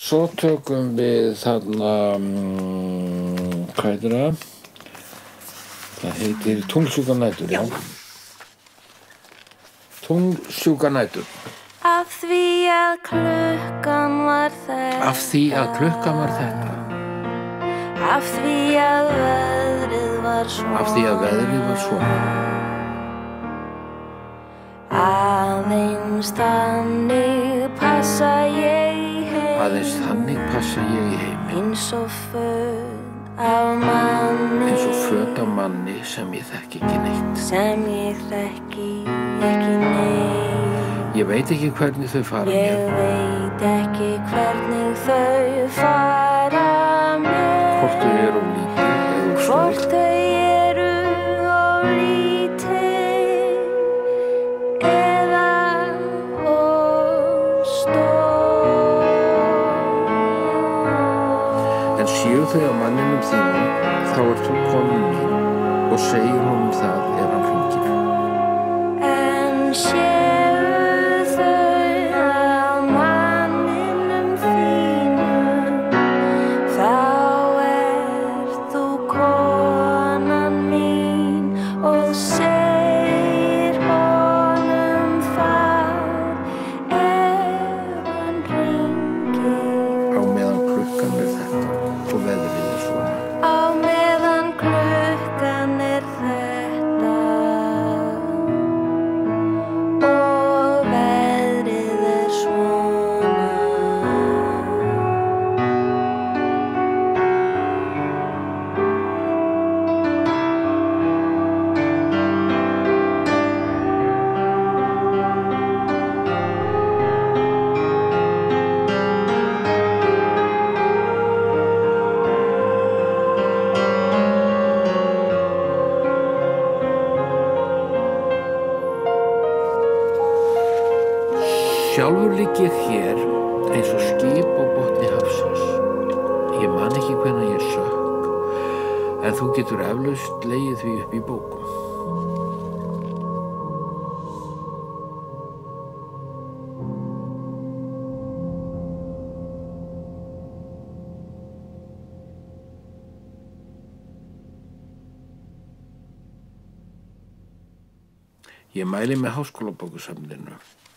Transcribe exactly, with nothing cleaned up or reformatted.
Svo tökum við þarna, um, hvað heitir það? Það heitir Tungl-sjúka-nætur, já. Tungl-sjúka-nætur. Af því að klukkan var þetta. Af því að klukkan var þetta. Af því að veðrið var svona. Af því að veðrið var svona. Aðeins þannig passa ég heim. Aðeins þannig passa ég í heimi. Eins og föt af manni. Eins og föt af manni sem ég þekki ekki neitt. Sem ég þekki ekki neitt. Ég veit ekki hvernig þau fara mér. Ég veit ekki hvernig þau fara mér. Hvort þau eru of lítið eða of Hvort stór. þau eru of lítið eða of stór. En séu þau á manninum þínum, þá ert þú konan mín og segir honum það ef hann hringir. En séu þau á manninum þínum, þá ert þú konan mín og segir honum það ef hann hringir. Á meðan klukkan er þetta og veðrið er svona. Á meðan klukkan er þetta og veðrið er svona. Sjálfur ligg ég hér eins og skip á botni hafsins. Ég man ekki hvenær ég sökk, en þú getur eflaust legið því upp í bókum. Ég mæli með Háskólabókasafninu.